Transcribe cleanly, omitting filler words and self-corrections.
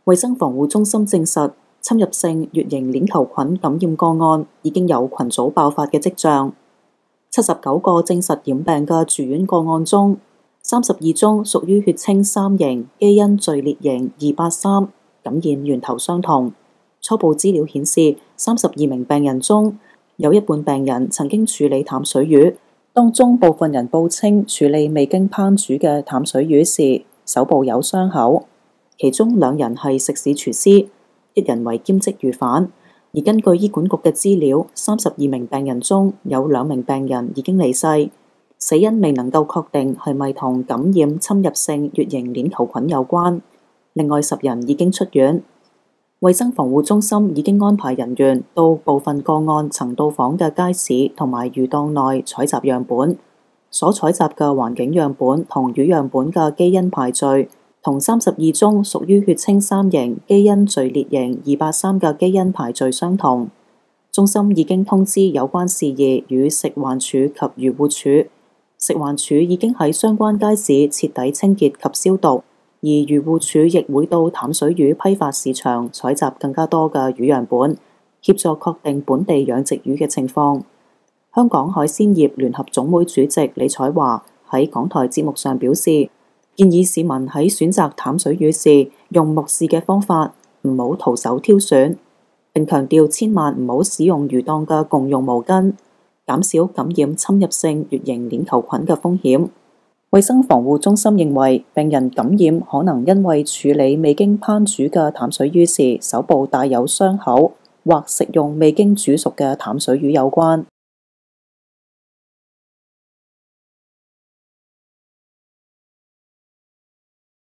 衛生防護中心證實，侵入性乙型鏈球菌感染個案已經有群組爆發嘅跡象。79個證實染病嘅住院個案中，32宗屬於血清3型基因序列型283，感染源頭相同。初步資料顯示，32名病人中有一半病人曾經處理淡水魚，當中部分人報稱處理未經烹煮嘅淡水魚時手部有傷口，其中2人係食肆廚師，1人為兼職魚販。而根據醫管局嘅資料，32名病人中有2名病人已經離世，死因未能夠確定係咪同感染侵入性乙型鏈球菌有關。另外10人已經出院。衛生防護中心已經安排人員到部分個案曾到訪嘅街市同埋魚檔內採集樣本，所採集嘅環境樣本同魚樣本嘅基因排序同32宗屬於血清3型基因序列型283嘅基因排序相同。中心已經通知有關事宜與食環署及漁護署，食環署已經喺相關街市徹底清潔及消毒。而漁護署亦會到淡水魚批發市場採集更加多嘅魚樣本，協助確定本地養殖魚嘅情況。香港海鮮業聯合總會主席李彩華喺港台節目上表示，建議市民喺選擇淡水魚時用目視嘅方法，唔好徒手挑選，並強調千萬唔好使用魚檔嘅共用毛巾，減少感染侵入性乙型鏈球菌嘅風險。衛生防護中心認為，病人感染可能因為處理未經烹煮嘅淡水魚時手部帶有傷口，或食用未經煮熟嘅淡水魚有關。